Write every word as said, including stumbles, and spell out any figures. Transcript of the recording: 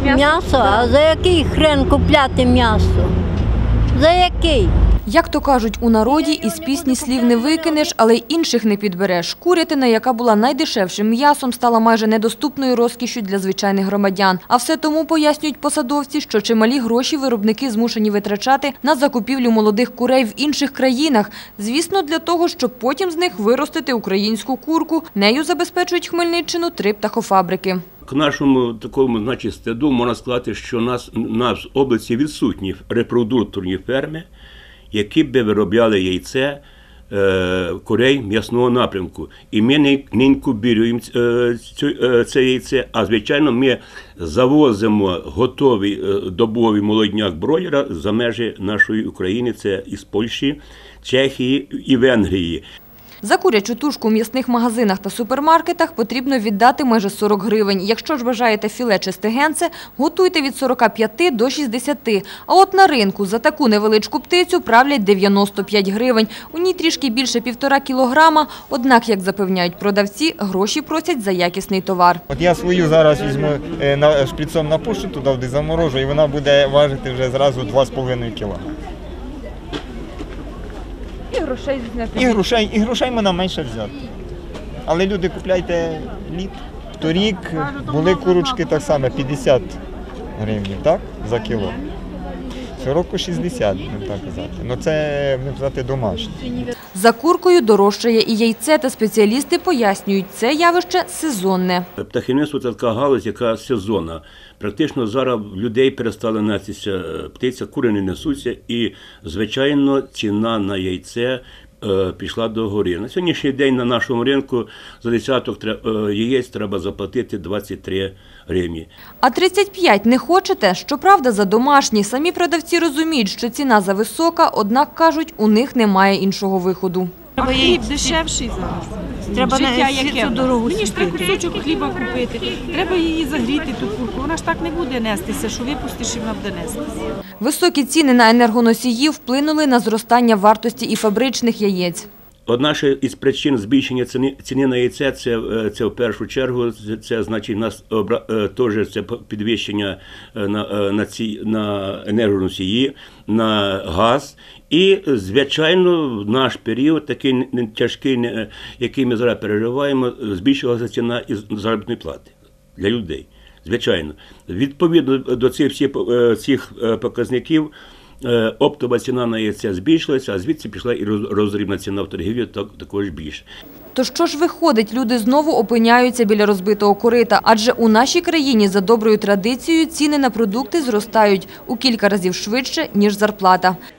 М'ясо? А за який хрен купляти м'ясо? За який? Як то кажуть у народі, із пісні слів не викинеш, але й інших не підбереш. Курятина, яка була найдешевшим м'ясом, стала майже недоступною розкішшю для звичайних громадян. А все тому, пояснюють посадовці, що чималі гроші виробники змушені витрачати на закупівлю молодих курей в інших країнах. Звісно, для того, щоб потім з них виростити українську курку. Нею забезпечують Хмельниччину три птахофабрики. К нашому такому, значить, стаду можна сказати, що у нас, у нас в області відсутні репродукторні ферми, які б виробляли яйце е, курей м'ясного напрямку. І ми не, не інкубіруємо е, е, це яйце, а, звичайно, ми завозимо готовий е, добовий молодняк бройлера за межі нашої України, це із Польщі, Чехії і Венгрії. За курячу тушку в м'ясних магазинах та супермаркетах потрібно віддати майже сорок гривень. Якщо ж бажаєте філе чи стегенце, готуйте від сорока п'яти до шістдесяти. А от на ринку за таку невеличку птицю правлять дев'яносто п'ять гривень. У ній трішки більше півтора кілограма, однак, як запевняють продавці, гроші просять за якісний товар. От я свою зараз візьму на, шприцом на пущу, туди заморожу, і вона буде важити вже зразу два з половиною кілограми. І грошей зняти. І грошей, і грошей можна менше взяти. Але люди, купляйте літ. Торік були курочки так само, п'ятдесят гривень, так, за кіло. Цього року шістдесят, не так казати. Ну це, не казати, домашнє. За куркою дорожчає і яйце, та спеціалісти пояснюють, це явище сезонне. Птахівництво – це така галузь, яка сезонна. Практично зараз людей перестали нестися птиця, кури не несуться, і, звичайно, ціна на яйце е, пішла до гори. На сьогоднішній день на нашому ринку за десяток е, яєць треба заплатити двадцять три гривні. А тридцять п'ять не хочете? Щоправда, за домашні. Самі продавці розуміють, що ціна зависока, однак, кажуть, у них немає іншого виходу. А хліб дешевший зараз. Треба Життя на яке? дорогу Мені ж треба кусочок хліба купити. Треба її загріти, ту курку. Вона ж так не буде нестися, що випустиш і вона буде нестися. Високі ціни на енергоносії вплинули на зростання вартості і фабричних яєць. Одна ще із причин збільшення ціни, ціни на яйце, це, це в першу чергу, це, це значить, у нас обра, теж це підвищення на, на, ці, на енергоносії, на газ. І, звичайно, в наш період, такий тяжкий, який ми зараз переживаємо, збільшилася ціна із заробітної плати для людей. Звичайно. Відповідно до цих всіх цих показників, оптова ціна на яйця збільшилася, а звідси пішла і роздрібна ціна в торгівлі також більше. То що ж виходить, люди знову опиняються біля розбитого корита, адже у нашій країні за доброю традицією ціни на продукти зростають у кілька разів швидше, ніж зарплата.